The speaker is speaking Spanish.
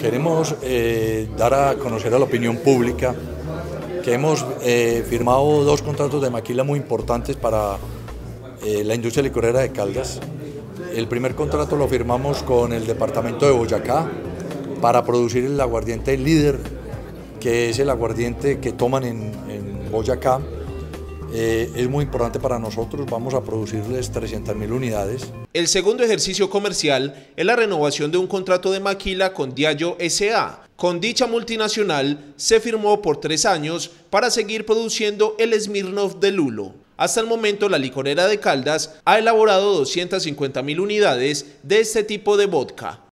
Queremos dar a conocer a la opinión pública que hemos firmado dos contratos de maquila muy importantes para la industria licorera de Caldas. El primer contrato lo firmamos con el departamento de Boyacá para producir el aguardiente líder, que es el aguardiente que toman en Boyacá. Es muy importante para nosotros, vamos a producirles 300.000 unidades. El segundo ejercicio comercial es la renovación de un contrato de maquila con Diageo S.A. Con dicha multinacional se firmó por 3 años para seguir produciendo el Smirnoff de lulo. Hasta el momento la licorera de Caldas ha elaborado 250.000 unidades de este tipo de vodka.